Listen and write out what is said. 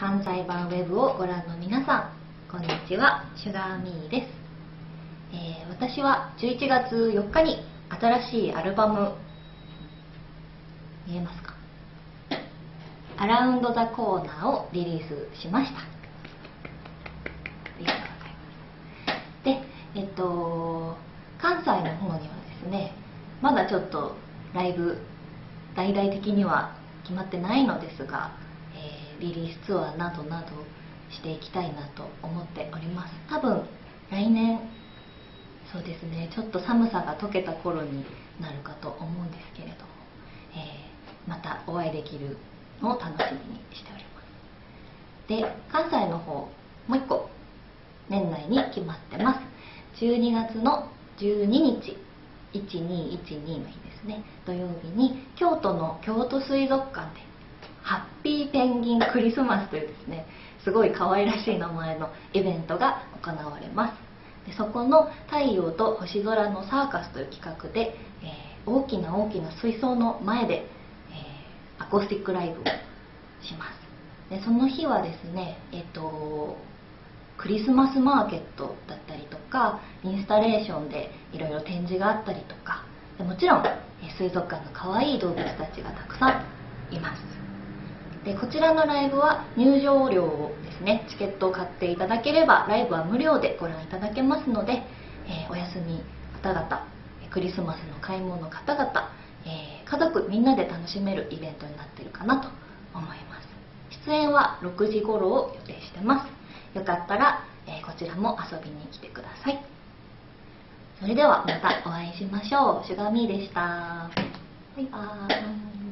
関西版ウェブをご覧の皆さん、こんにちは、シュガーミーです。私は11月4日に新しいアルバム、見えますか？アラウンド・ザ・コーナーをリリースしました。ありがとうございます。で、関西の方にはですね、まだちょっとライブ、大々的には決まってないのですが、リリースツアーなどなどしていきたいなと思っております。多分来年、そうですね、ちょっと寒さが解けた頃になるかと思うんですけれども、またお会いできるのを楽しみにしております。で、関西の方、もう一個年内に決まってます。12月の12日、1212の日ですね、土曜日に京都の京都水族館でハッピーペンギンクリスマスというですね、すごい可愛らしい名前のイベントが行われます。で、そこの太陽と星空のサーカスという企画で、大きな水槽の前で、アコースティックライブをします。で、その日はですね、クリスマスマーケットだったりとか、インスタレーションでいろいろ展示があったりとか、でもちろん水族館の可愛い動物たちがたくさんいます。で、こちらのライブは入場料をですね、チケットを買っていただければライブは無料でご覧いただけますので、お休み方々、クリスマスの買い物の方々、家族みんなで楽しめるイベントになっているかなと思います。出演は6時頃を予定してます。よかったら、こちらも遊びに来てください。それではまたお会いしましょう。シュガーミーでした。バイバーイ。